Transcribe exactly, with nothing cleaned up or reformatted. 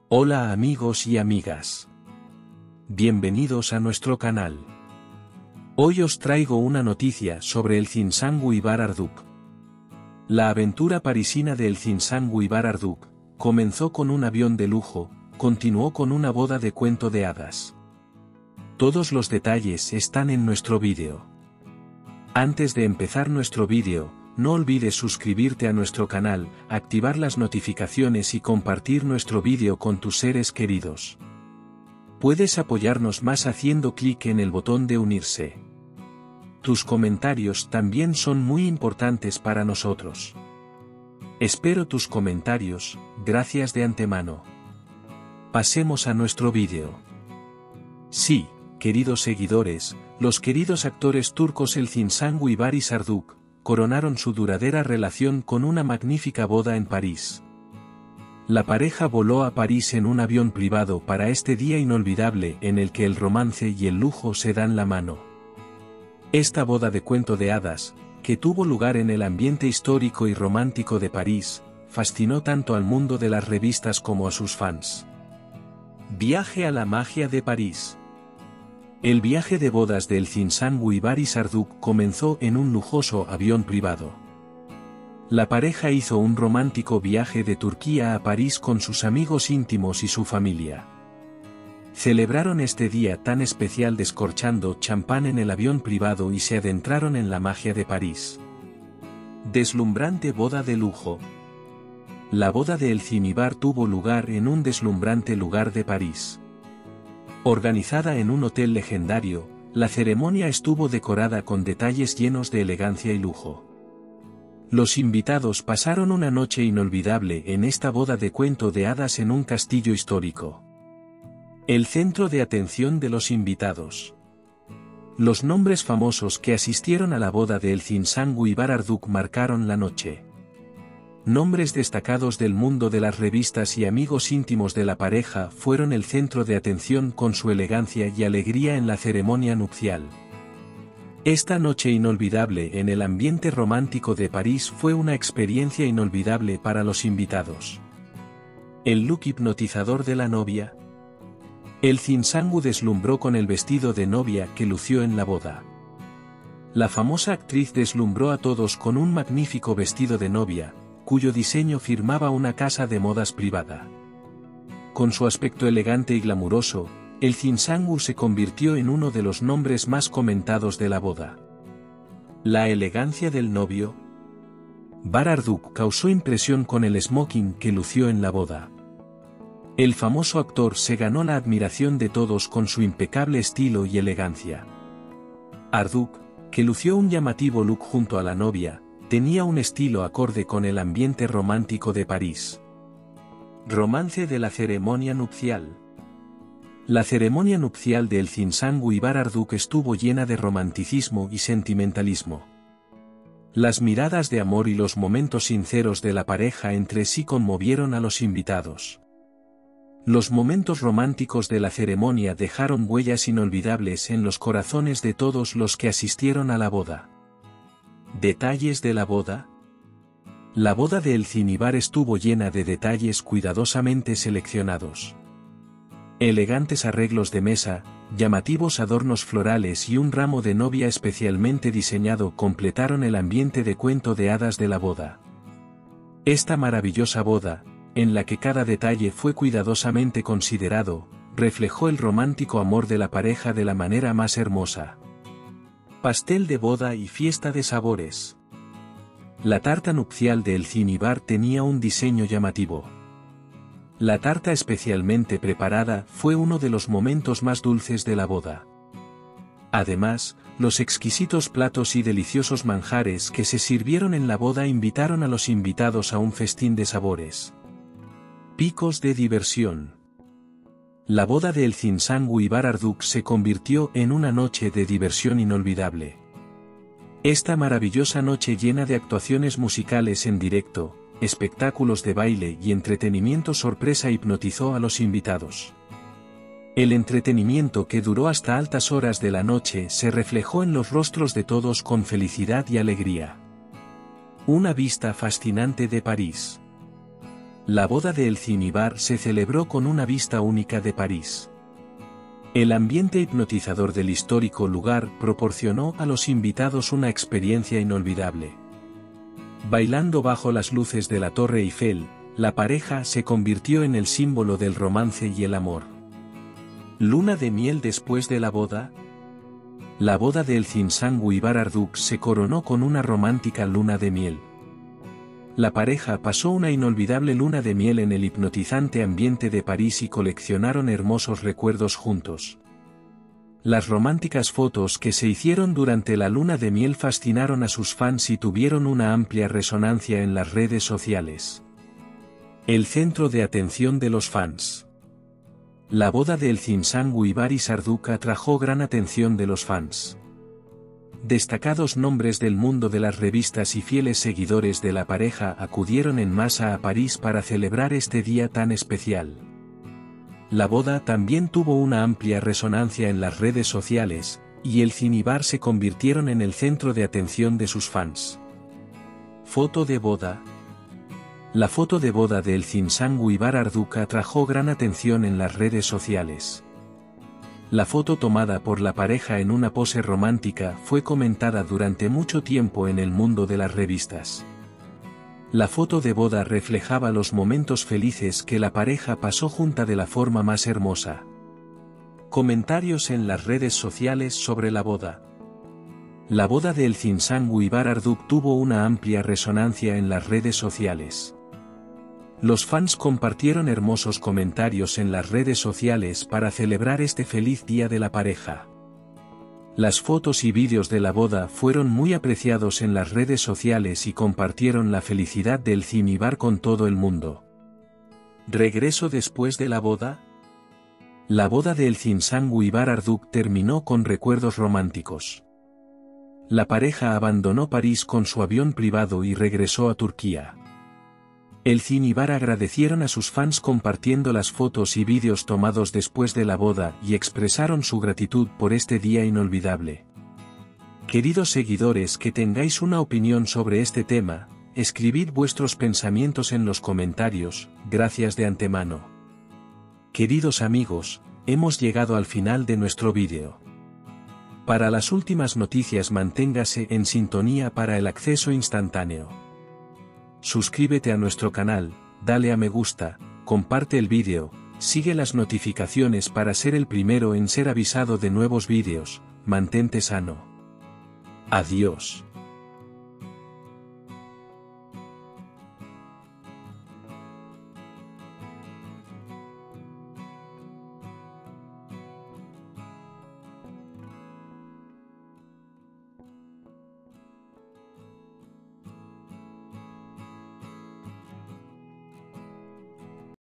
Hola amigos y amigas. Bienvenidos a nuestro canal. Hoy os traigo una noticia sobre el Zinsangu Ibar Arduk. La aventura parisina de El Zinsangu Ibar Arduk comenzó con un avión de lujo, continuó con una boda de cuento de hadas. Todos los detalles están en nuestro vídeo. Antes de empezar nuestro vídeo, no olvides suscribirte a nuestro canal, activar las notificaciones y compartir nuestro vídeo con tus seres queridos. Puedes apoyarnos más haciendo clic en el botón de unirse. Tus comentarios también son muy importantes para nosotros. Espero tus comentarios, gracias de antemano. Pasemos a nuestro vídeo. Sí, queridos seguidores, los queridos actores turcos El Zinsangu y Barış Arduç coronaron su duradera relación con una magnífica boda en París. La pareja voló a París en un avión privado para este día inolvidable en el que el romance y el lujo se dan la mano. Esta boda de cuento de hadas, que tuvo lugar en el ambiente histórico y romántico de París, fascinó tanto al mundo de las revistas como a sus fans. Viaje a la magia de París. El viaje de bodas de El Zinsangu y Barış Arduç comenzó en un lujoso avión privado. La pareja hizo un romántico viaje de Turquía a París con sus amigos íntimos y su familia. Celebraron este día tan especial descorchando champán en el avión privado y se adentraron en la magia de París. Deslumbrante boda de lujo. La boda de El Zinibar tuvo lugar en un deslumbrante lugar de París. Organizada en un hotel legendario, la ceremonia estuvo decorada con detalles llenos de elegancia y lujo. Los invitados pasaron una noche inolvidable en esta boda de cuento de hadas en un castillo histórico. El centro de atención de los invitados. Los nombres famosos que asistieron a la boda de El Zinsangu y Barış Arduç marcaron la noche. Nombres destacados del mundo de las revistas y amigos íntimos de la pareja fueron el centro de atención con su elegancia y alegría en la ceremonia nupcial. Esta noche inolvidable en el ambiente romántico de París fue una experiencia inolvidable para los invitados. El look hipnotizador de la novia. El Zinsangu deslumbró con el vestido de novia que lució en la boda. La famosa actriz deslumbró a todos con un magnífico vestido de novia, cuyo diseño firmaba una casa de modas privada. Con su aspecto elegante y glamuroso, El Zinsangu se convirtió en uno de los nombres más comentados de la boda. La elegancia del novio. Barış Arduç causó impresión con el smoking que lució en la boda. El famoso actor se ganó la admiración de todos con su impecable estilo y elegancia. Arduç, que lució un llamativo look junto a la novia, tenía un estilo acorde con el ambiente romántico de París. Romance de la ceremonia nupcial. La ceremonia nupcial de El Zinsangu y Barış Arduç estuvo llena de romanticismo y sentimentalismo. Las miradas de amor y los momentos sinceros de la pareja entre sí conmovieron a los invitados. Los momentos románticos de la ceremonia dejaron huellas inolvidables en los corazones de todos los que asistieron a la boda. Detalles de la boda. La boda de El Zinibar estuvo llena de detalles cuidadosamente seleccionados. Elegantes arreglos de mesa, llamativos adornos florales y un ramo de novia especialmente diseñado completaron el ambiente de cuento de hadas de la boda. Esta maravillosa boda, en la que cada detalle fue cuidadosamente considerado, reflejó el romántico amor de la pareja de la manera más hermosa. Pastel de boda y fiesta de sabores. La tarta nupcial de El Zinibar tenía un diseño llamativo. La tarta especialmente preparada fue uno de los momentos más dulces de la boda. Además, los exquisitos platos y deliciosos manjares que se sirvieron en la boda invitaron a los invitados a un festín de sabores. Picos de diversión. La boda de El Zinsangu y Barış Arduç se convirtió en una noche de diversión inolvidable. Esta maravillosa noche llena de actuaciones musicales en directo, espectáculos de baile y entretenimiento sorpresa hipnotizó a los invitados. El entretenimiento que duró hasta altas horas de la noche se reflejó en los rostros de todos con felicidad y alegría. Una vista fascinante de París. La boda de Elzín Ibar se celebró con una vista única de París. El ambiente hipnotizador del histórico lugar proporcionó a los invitados una experiencia inolvidable. Bailando bajo las luces de la Torre Eiffel, la pareja se convirtió en el símbolo del romance y el amor. ¿Luna de miel después de la boda? La boda de Elzín Sangu Ibar Arduk se coronó con una romántica luna de miel. La pareja pasó una inolvidable luna de miel en el hipnotizante ambiente de París y coleccionaron hermosos recuerdos juntos. Las románticas fotos que se hicieron durante la luna de miel fascinaron a sus fans y tuvieron una amplia resonancia en las redes sociales. El centro de atención de los fans. La boda de Elzín Sangu Ibar Arduk atrajo gran atención de los fans. Destacados nombres del mundo de las revistas y fieles seguidores de la pareja acudieron en masa a París para celebrar este día tan especial. La boda también tuvo una amplia resonancia en las redes sociales, y Elzín Ibar se convirtieron en el centro de atención de sus fans. Foto de boda. La foto de boda de Elzín Sangu Ibar Arduk atrajo gran atención en las redes sociales. La foto tomada por la pareja en una pose romántica fue comentada durante mucho tiempo en el mundo de las revistas. La foto de boda reflejaba los momentos felices que la pareja pasó junta de la forma más hermosa. Comentarios en las redes sociales sobre la boda. La boda de Elzín Sangu Ibar Arduk tuvo una amplia resonancia en las redes sociales. Los fans compartieron hermosos comentarios en las redes sociales para celebrar este feliz día de la pareja. Las fotos y vídeos de la boda fueron muy apreciados en las redes sociales y compartieron la felicidad de Elzín Ibar con todo el mundo. ¿Regreso después de la boda? La boda de Elzín Sangu Ibar Arduk terminó con recuerdos románticos. La pareja abandonó París con su avión privado y regresó a Turquía. Elzín Ibar agradecieron a sus fans compartiendo las fotos y vídeos tomados después de la boda y expresaron su gratitud por este día inolvidable. Queridos seguidores, que tengáis una opinión sobre este tema, escribid vuestros pensamientos en los comentarios, gracias de antemano. Queridos amigos, hemos llegado al final de nuestro vídeo. Para las últimas noticias manténgase en sintonía para el acceso instantáneo. Suscríbete a nuestro canal, dale a me gusta, comparte el vídeo, sigue las notificaciones para ser el primero en ser avisado de nuevos vídeos, mantente sano. Adiós.